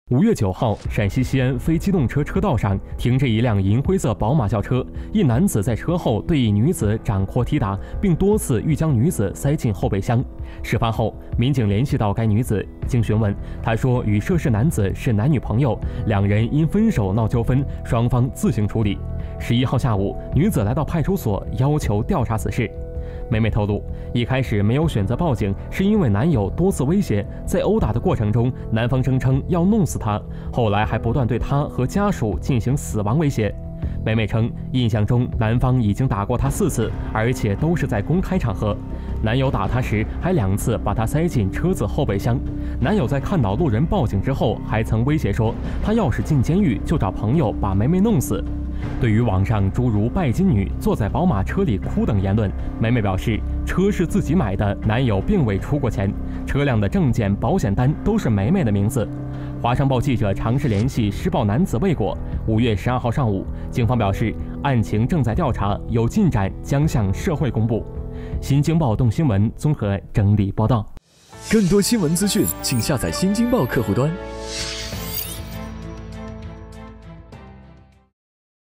5月9号，陕西西安非机动车车道上停着一辆银灰色宝马轿车，一男子在车后对一女子掌掴踢打，并多次欲将女子塞进后备箱。事发后，民警联系到该女子，经询问，她说与涉事男子是男女朋友，两人因分手闹纠纷，双方自行处理。11号下午，女子来到派出所要求调查此事。梅梅透露，一开始没有选择报警，是因为男友多次威胁，在殴打的过程中，男方声称要弄死她，后来还不断对她和家属进行死亡威胁。梅梅称，印象中男方已经打过她4次，而且都是在公开场合。男友打她时还2次把她塞进车子后备箱。男友在看到路人报警之后，还曾威胁说，他要是进监狱就找朋友把梅梅弄死。对于网上诸如拜金女、坐在宝马车里哭等言论，梅梅表示，车是自己买的，男友并未出过钱，车辆的证件、保险单都是梅梅的名字。华商报记者尝试联系施暴男子未果。5月12号上午，警方表示，案情正在调查，有进展将向社会公布。新京报动新闻综合整理报道。 更多新闻资讯，请下载新京报客户端。